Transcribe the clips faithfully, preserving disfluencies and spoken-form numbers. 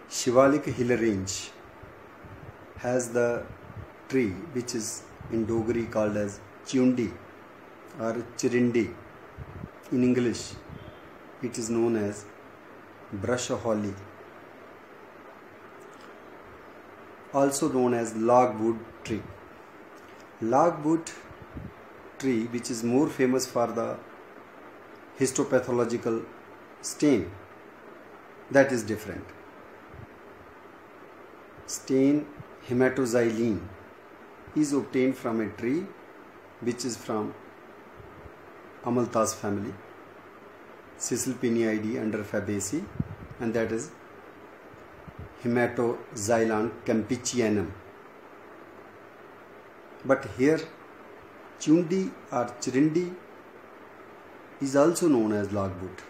Shivalik hill range has the tree which is in Dogri called as Chundi or Chirindi. In English it is known as brush holly, also known as logwood tree. Logwood tree, which is more famous for the histopathological stain, that is different. Stain hematoxylin is obtained from a tree which is from Amalthus family, Cisalpinidae under Fabaceae, and that is Hematoxylon campicyanum. But here Chundi or Chirindi is also known as logwood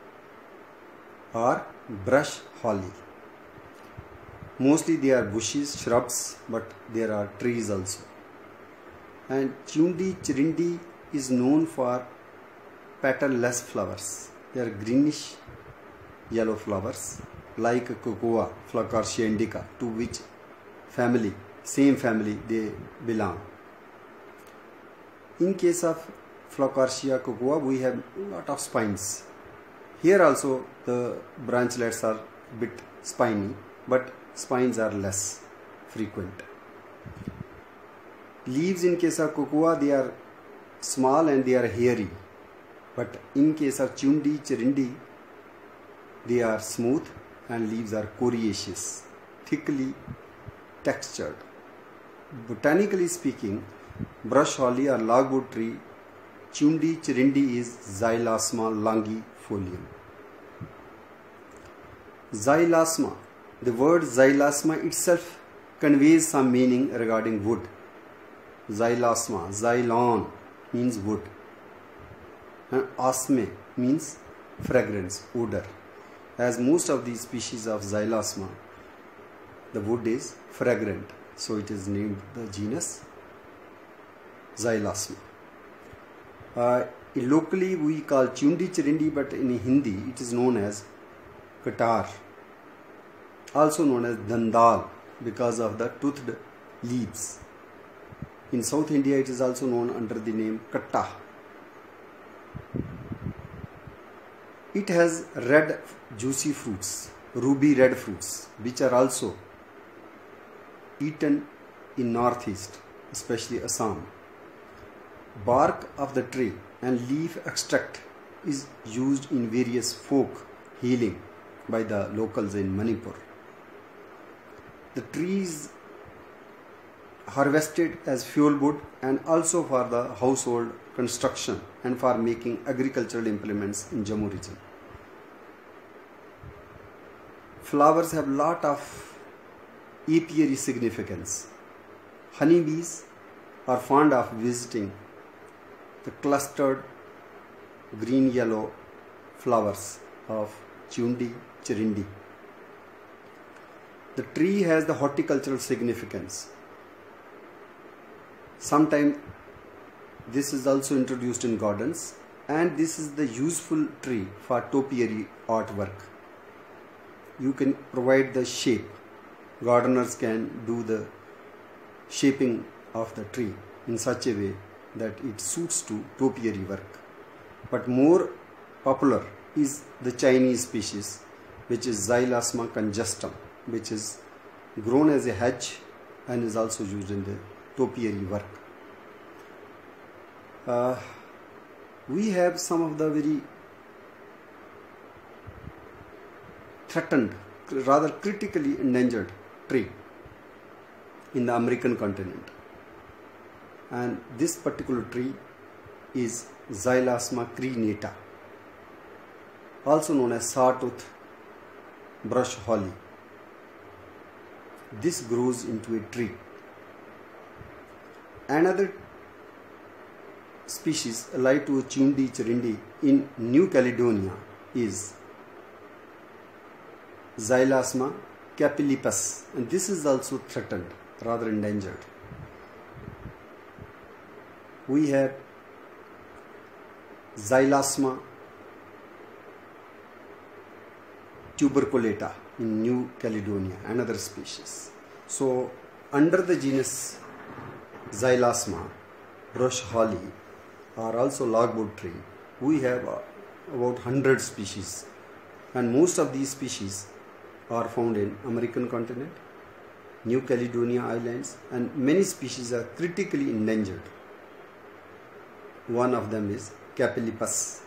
or brush holly. Mostly they are bushes, shrubs, but there are trees also. And Chundi Chirindi is known for petalless flowers. They are greenish yellow flowers like cocoa, Flocarcia indica, to which family, same family they belong. In case of Flocarcia cocoa, we have lot of spines. Here also the branchlets are bit spiny, but spines are less frequent. Leaves in case of cocoa, they are small and they are hairy, but in case of Chundi Chirindi, they are smooth and leaves are coriaceous, thickly textured. Botanically speaking, brush holly or logwood tree Chundi Chirindi is Xylosma longifolium. Xylosma. The word xylosma itself conveys some meaning regarding wood. Xylosma, xylon means wood, and osme means fragrance, odor. As most of these species of xylosma, the wood is fragrant, so it is named the genus Xylosma. Uh, locally we call Chundi Chirindi, but in Hindi it is known as Katar, also known as Dandal because of the toothed leaves. In South India it is also known under the name Katta. It has red juicy fruits, ruby red fruits, which are also eaten in northeast, especially Assam. Bark of the tree and leaf extract is used in various folk healing by the locals in Manipur. The tree is harvested as fuel wood and also for the household construction and for making agricultural implements in Jammu region. Flowers have lot of apiary significance. Honeybees are fond of visiting the clustered green-yellow flowers of Chundi Chirindi. The tree has the horticultural significance. Sometimes this is also introduced in gardens, and this is the useful tree for topiary artwork. You can provide the shape. Gardeners can do the shaping of the tree in such a way that it suits to topiary work. But more popular is the Chinese species, which is Xylosma congestum, which is grown as a hedge and is also used in the topiary work. Uh, we have some of the very threatened, rather critically endangered tree in the American continent, and this particular tree is Xylosma crenata, also known as sawtooth brush holly. This grows into a tree. Another species allied to Chundi Chirindi in New Caledonia is Xylosma capilipus, and this is also threatened, rather endangered. We have Xylosma tuberculata, in New Caledonia, another species. So under the genus Xylosma, brush holly, or also logwood tree, we have uh, about one hundred species, and most of these species are found in American continent, New Caledonia Islands, and many species are critically endangered. One of them is Capilipus.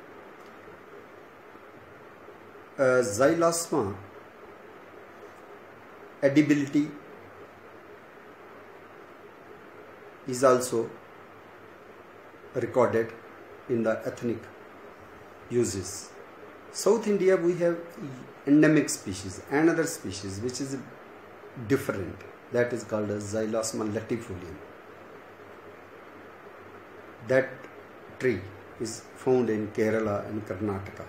Uh, Xylosma edibility is also recorded in the ethnic uses. South India, we have endemic species, another species which is different, that is called as Xylosma latifolium. That tree is found in Kerala and Karnataka.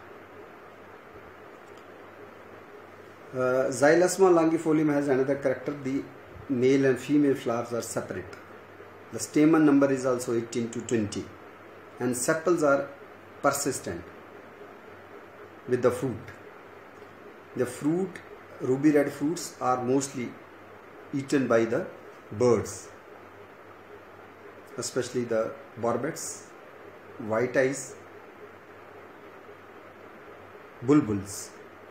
Uh, Xylosma longifolium has another character. The male and female flowers are separate. The stamen number is also eighteen to twenty, and sepals are persistent with the fruit. The fruit, ruby red fruits, are mostly eaten by the birds, especially the barbets, white eyes, bulbuls.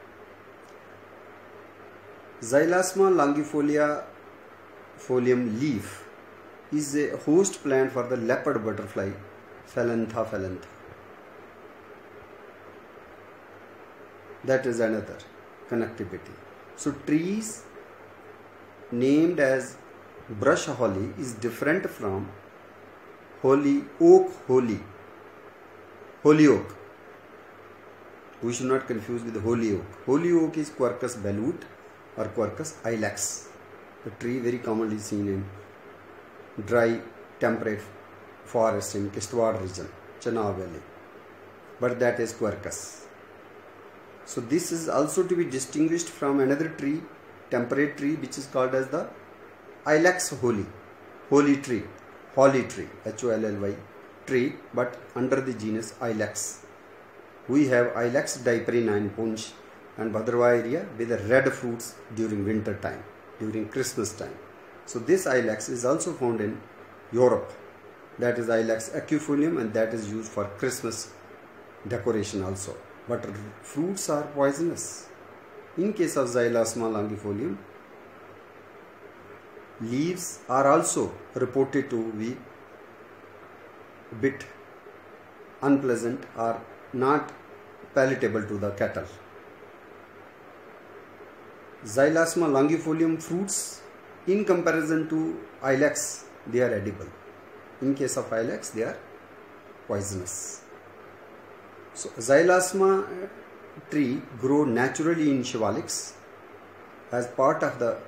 Xylosma longifolia folium leaf is a host plant for the leopard butterfly, Phylantha phylantha. That is another connectivity. So trees named as brush holly is different from holly oak holly. Holly oak. We should not confuse with holly oak. Holly oak is Quercus balut or Quercus ilex. The tree very commonly seen in dry temperate forests in Kishtwar region, Chenab Valley. But that is Quercus. So this is also to be distinguished from another tree, temperate tree, which is called as the Ilex holly, holly tree, holly tree, H O L L Y tree, but under the genus Ilex. We have Ilex diaperina in Punch and Bhadrava area with the red fruits during winter time, during Christmas time. So this Ilex is also found in Europe. That is Ilex aquifolium, and that is used for Christmas decoration also. But fruits are poisonous. In case of Xylosma longifolium, leaves are also reported to be a bit unpleasant or not palatable to the cattle. Xylosma longifolium fruits, in comparison to Ilex, they are edible. In case of Ilex, they are poisonous. So Xylosma tree grow naturally in shivaliks as part of the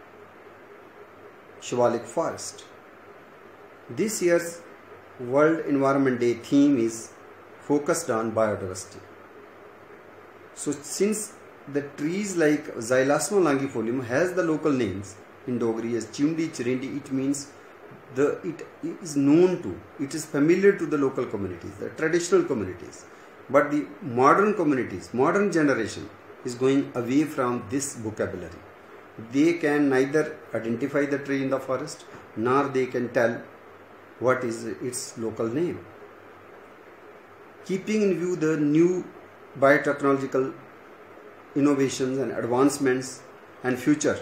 shivalik forest. This year's World Environment Day theme is focused on biodiversity. So since the trees like Xylosma longifolium has the local names in Dogri as Chimdi, Chirindi, it means the it is known to, it is familiar to the local communities, the traditional communities. But the modern communities, modern generation is going away from this vocabulary. They can neither identify the tree in the forest, nor they can tell what is its local name. Keeping in view the new biotechnological innovations and advancements and future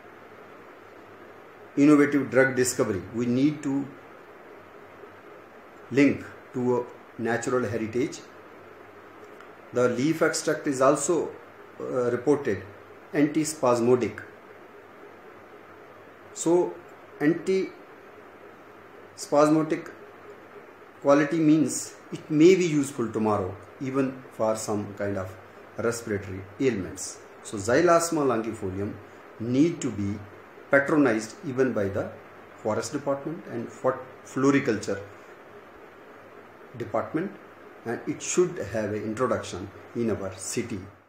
innovative drug discovery, we need to link to a natural heritage. The leaf extract is also uh, reported antispasmodic. So antispasmodic quality means it may be useful tomorrow even for some kind of respiratory ailments. So Xylosma longifolium need to be patronized even by the forest department and for floriculture department, and it should have an introduction in our city.